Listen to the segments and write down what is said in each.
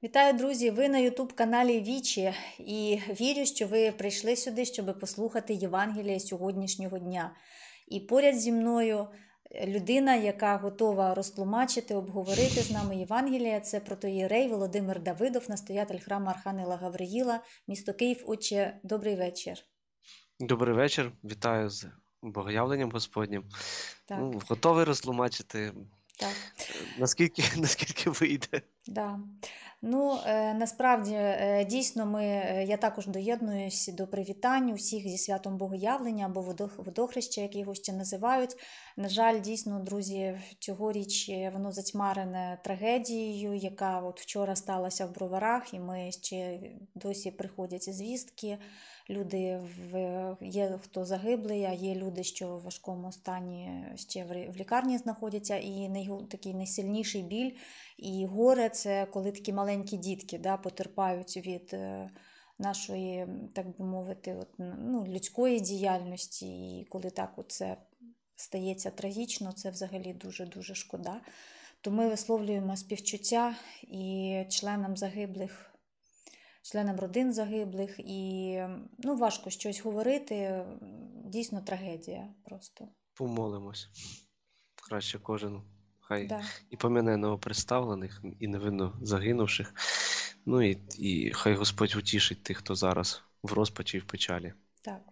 Вітаю, друзі! Ви на YouTube-каналі Вічі і вірю, що ви прийшли сюди, щоб послухати Євангеліє сьогоднішнього дня. І поряд зі мною людина, яка готова розтлумачити, обговорити з нами Євангеліє, це протоієрей Володимир Давидов, настоятель храму Архангела Гавриїла, місто Київ. Отче, добрий вечір. Добрий вечір, вітаю з Богоявленням Господнім. Так. Готовий розтлумачити, Так. наскільки вийде. Да. Насправді, дійсно, я також доєднуюсь до привітань усіх зі святом Богоявлення або водохреща, як його ще називають. На жаль, дійсно, друзі, цьогоріч воно затьмарене трагедією, яка от вчора сталася в Броварах, і ми ще досі приходять звістки. Люди, є хто загиблий, а є люди, що в важкому стані ще в лікарні знаходяться. І такий найсильніший біль і горе – це коли такі маленькі дітки потерпають від нашої, так би мовити, людської діяльності. І коли так це стається трагічно, це взагалі дуже-дуже шкода. То ми висловлюємо співчуття і членам загиблих, членам родин загиблих, і важко щось говорити, дійсно трагедія просто. Помолимось. Краще кожен хай Да. і пом'яне новоприставлених, і невинно загинувших. І хай Господь утішить тих, хто зараз в розпачі і в печалі. Так.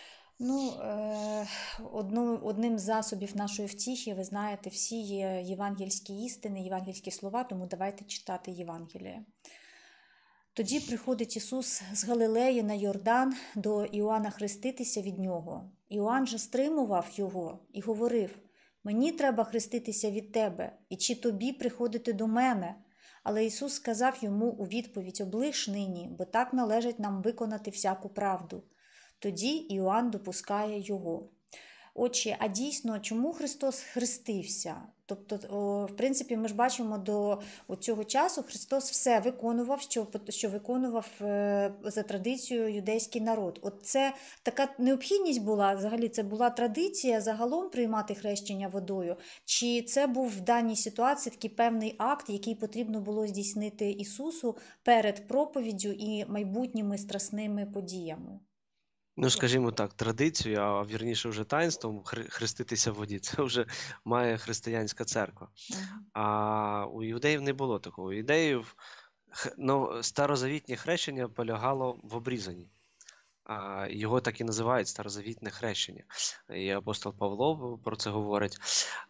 Одним з засобів нашої втіхи, ви знаєте, всі є євангельські істини, євангельські слова, тому давайте читати Євангеліє. Тоді приходить Ісус з Галилеї на Йордан до Іоанна хреститися від нього. Іоанн же стримував його і говорив: «Мені треба хреститися від тебе, і чи тобі приходити до мене?» Але Ісус сказав йому у відповідь: «Облиш нині, бо так належить нам виконати всяку правду». Тоді Іоанн допускає його. Отже, а дійсно, чому Христос хрестився? Тобто, в принципі, ми ж бачимо, до цього часу Христос все виконував, що виконував за традицією юдейський народ. От це така необхідність була, взагалі це була традиція загалом приймати хрещення водою? Чи це був в даній ситуації такий певний акт, який потрібно було здійснити Ісусу перед проповіддю і майбутніми страсними подіями? Скажімо так, традицію, а вірніше вже таїнством хреститися в воді, це вже має християнська церква. А у іудеїв не було такого. У іудеїв старозавітнє хрещення полягало в обрізанні. Його так і називають старозавітне хрещення. І апостол Павло про це говорить.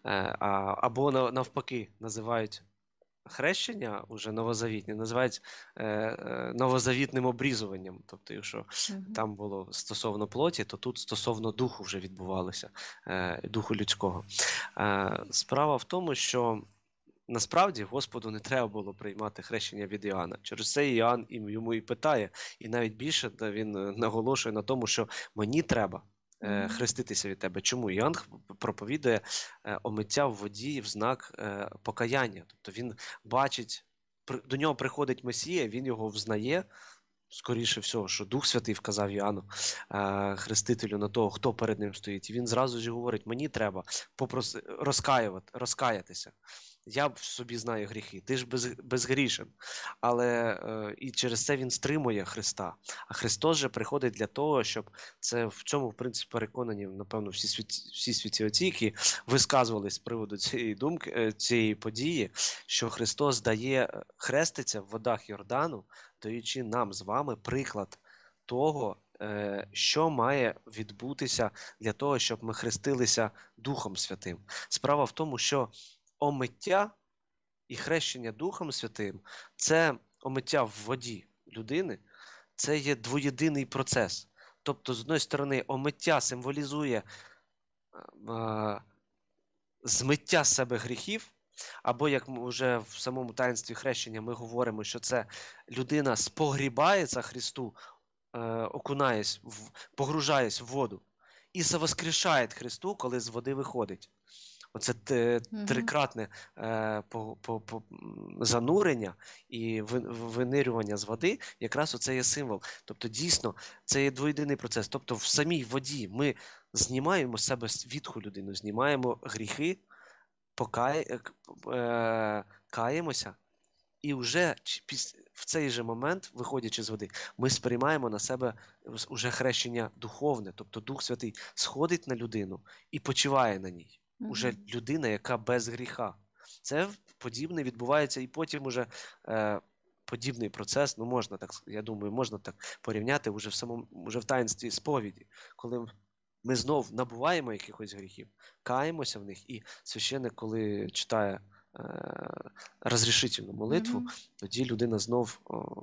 Або навпаки називають хрещення уже новозавітне, називають новозавітним обрізуванням. Тобто, якщо там було стосовно плоті, то тут стосовно духу вже відбувалося, духу людського. Справа в тому, що насправді Господу не треба було приймати хрещення від Іоанна. Через це Іоанн йому і питає, і навіть більше він наголошує на тому, що мені треба хреститися від тебе. Чому? Іоанн проповідує омиття в воді в знак покаяння. Тобто він бачить, до нього приходить Месія, він його взнає, скоріше всього, що Дух Святий вказав Іоанну, хрестителю, на того, хто перед ним стоїть. І він зразу ж говорить: мені треба розкаятися. Я в собі знаю гріхи, ти ж безгрішен. Але і через це він стримує Христа. А Христос же приходить для того, щоб в цьому, в принципі, переконані, напевно, всі святі отці, які висказувались з приводу цієї думки, цієї події, що Христос хреститься в водах Йордану, даючи нам з вами приклад того, що має відбутися для того, щоб ми хрестилися Духом Святим. Справа в тому, що омиття і хрещення Духом Святим – це омиття в воді людини, це є двоєдиний процес. Тобто, з однієї сторони, омиття символізує змиття з себе гріхів, або, як вже в самому таїнстві хрещення ми говоримо, що це людина спогрібається Христу, погружається в воду, і совоскрешає Христу, коли з води виходить. Оце трикратне занурення і винирювання з води, якраз оце є символ. Тобто, дійсно, це є двоєдиний процес. Тобто, в самій воді ми знімаємо з себе відху людину, знімаємо гріхи, каємося, і вже в цей же момент, виходячи з води, ми сприймаємо на себе уже хрещення духовне, тобто Дух Святий сходить на людину і почиває на ній. Уже людина, яка без гріха. Це подібне відбувається, і потім уже подібний процес, ну можна так, я думаю, можна так порівняти уже в таїнстві сповіді, коли ми знов набуваємо якихось гріхів, каємося в них, і священник, коли читає розрішительну молитву, тоді людина знов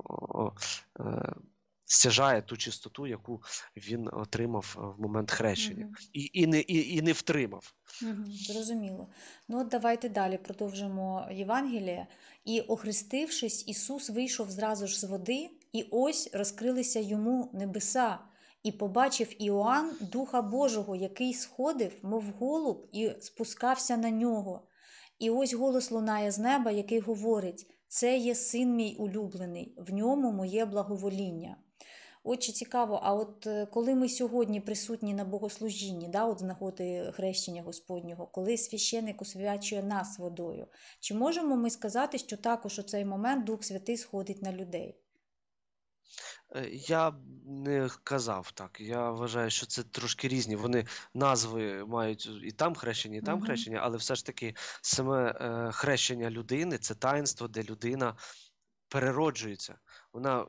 стяжає ту чистоту, яку він отримав в момент хрещення. І не втримав. Зрозуміло. Ну от давайте далі продовжимо Євангеліє. І, охрестившись, Ісус вийшов зразу ж з води, і ось розкрилися йому небеса. І побачив Іоанн Духа Божого, який сходив, мов голуб, і спускався на нього. І ось голос лунає з неба, який говорить: «Це є син мій улюблений, в ньому моє благовоління». Отже, цікаво, а от коли ми сьогодні присутні на богослужінні, от з нагоди хрещення Господнього, коли священик освячує нас водою, чи можемо ми сказати, що також у цей момент Дух Святий сходить на людей? Я б не казав так. Я вважаю, що це трошки різні. Вони назви мають і там хрещення, але все ж таки саме хрещення людини – це таїнство, де людина перероджується. Вона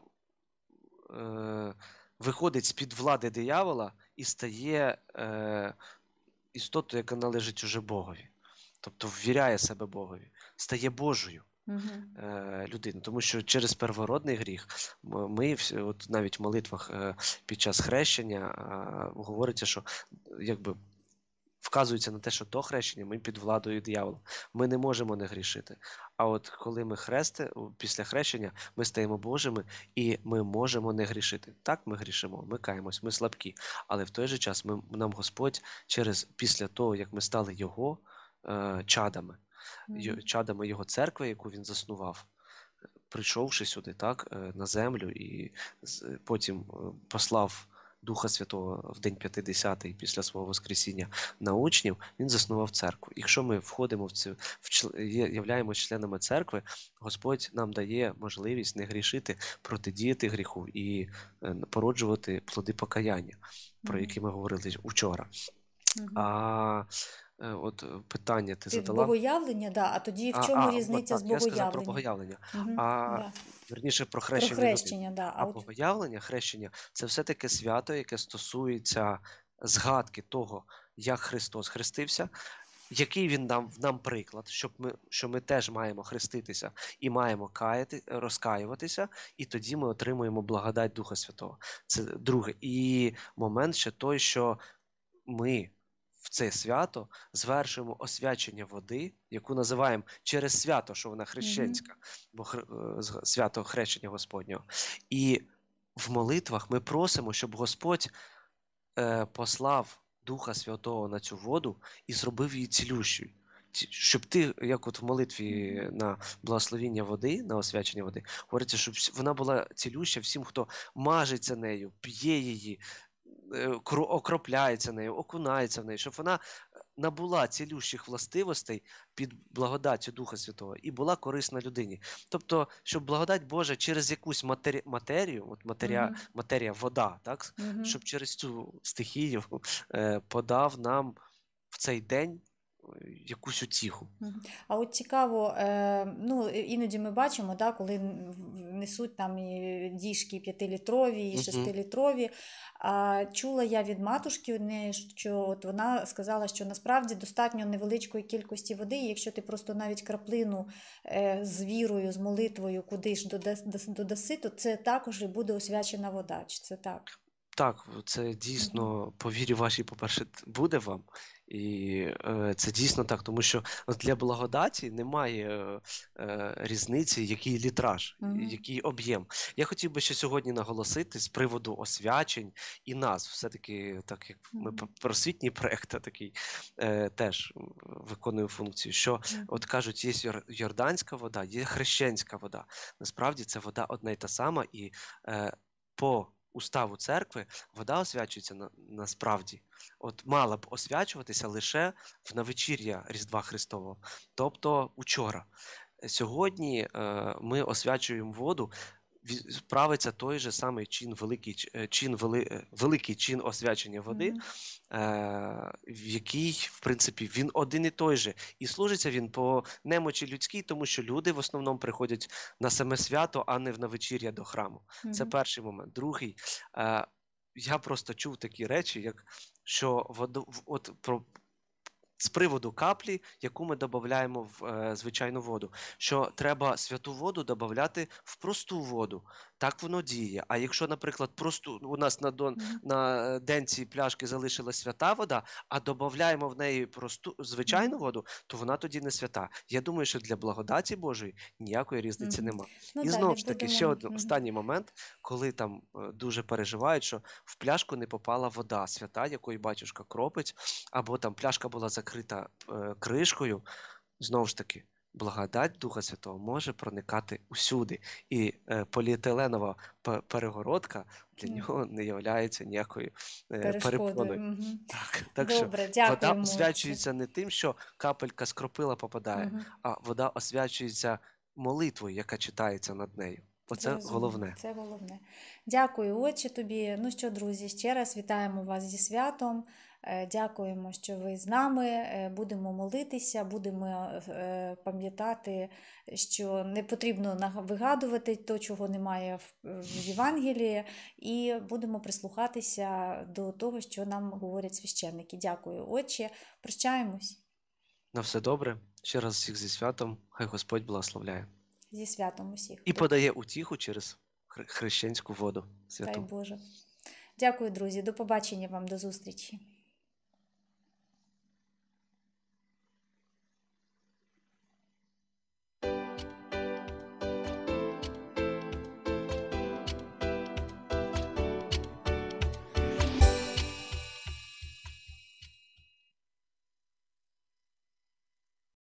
виходить з-під влади диявола і стає істотою, яка належить уже Богові. Тобто ввіряє себе Богові, стає Божою людиною. Тому що через первородний гріх ми, от навіть в молитвах під час хрещення говориться, що якби вказується на те, що до хрещення ми під владою диявола. Ми не можемо не грішити. А от коли ми після хрещення, ми стаємо Божими і ми можемо не грішити. Так, ми грішимо, ми каємось, ми слабкі. Але в той же час нам Господь після того, як ми стали Його чадами, чадами Його церкви, яку Він заснував, прийшовши сюди, на землю, і потім послав Духа Святого в День П'ятидесятий після свого Воскресіння на учнів, він заснував церкву. Якщо ми входимо являємося членами церкви, Господь нам дає можливість не грішити, протидіяти гріху і породжувати плоди покаяння, про які ми говорили вчора. От питання ти задала. Богоявлення, а тоді в чому різниця з богоявленням? Я сказав про богоявлення. Вірніше, про хрещення. А богоявлення, хрещення – це все-таки свято, яке стосується згадки того, як Христос хрестився, який Він дав нам приклад, що ми теж маємо хреститися і маємо розкаюватися, і тоді ми отримуємо благодать Духа Святого. Це друге. І момент ще той, що ми в це свято звершуємо освячення води, яку називаємо через свято, що вона хрещенська, бо свято хрещення Господнього. І в молитвах ми просимо, щоб Господь послав Духа Святого на цю воду і зробив її цілющою. Щоб ти, як от в молитві на благословіння води, на освячення води, говориться, щоб вона була цілюща всім, хто мажеться нею, п'є її, окропляється нею, окунається в нею, щоб вона набула цілющих властивостей під благодаттю Духа Святого і була корисна людині. Тобто, щоб благодать Божа через якусь матерію, матерія вода, щоб через цю стихію подав нам в цей день якусь утіху. А от цікаво, іноді ми бачимо, коли несуть там і діжки 5-літрові, і 6-літрові. Чула я від матушки одне, що от вона сказала, що насправді достатньо невеличкої кількості води, і якщо ти просто навіть краплину з вірою, з молитвою кудись додаси, то це також і буде освячена вода. Чи це так? Так, це дійсно, по вірі вашій, по-перше, буде вам. І це дійсно так, тому що для благодаті немає різниці, який літраж, який об'єм. Я хотів би ще сьогодні наголосити з приводу освячень і назв. Все-таки, так як ми просвітній проєкт такий теж виконує функцію, що от кажуть, є йорданська вода, є хрещенська вода. Насправді це вода одна й та сама, і по уставу церкви вода освячується насправді. От мала б освячуватися лише в навечір'я Різдва Христового, тобто учора. Сьогодні ми освячуємо воду правиться той же самий чин, великий чин освячення води, в який, в принципі, він один і той же. І служиться він по немочі людській, тому що люди в основному приходять на саме свято, а не на вечір'я до храму. Це перший момент. Другий, я просто чув такі речі, як що з приводу каплі, яку ми додаємо в звичайну воду, що треба святу воду додати в просту воду. Так воно діє. А якщо, наприклад, у нас на денці пляшки залишилась свята вода, а додаємо в неї звичайну воду, то вона тоді не свята. Я думаю, що для благодаті Божої ніякої різниці нема. І знову ж таки, ще один останній момент, коли там дуже переживають, що в пляшку не попала вода свята, якою батюшка кропить, або там пляшка була закрита кришкою. Знову ж таки, благодать Духа Святого може проникати усюди. І поліетиленова перегородка для нього не є ніякою перепоною. Так що вода освячується не тим, що капелька скропила, попадає, а вода освячується молитвою, яка читається над нею. Оце головне. Це головне. Дякую, Отче, тобі. Ну що, друзі, ще раз вітаємо вас зі святом. Дякуємо, що ви з нами. Будемо молитися, будемо пам'ятати, що не потрібно вигадувати то, чого немає в Євангелії, і будемо прислухатися до того, що нам говорять священники. Дякую, Отче. Прощаємось. На все добре. Ще раз всіх зі святом. Хай Господь благословляє. Зі святом усіх. І подає утіху через хрещенську воду святу. Дай Боже. Дякую, друзі. До побачення вам, до зустрічі.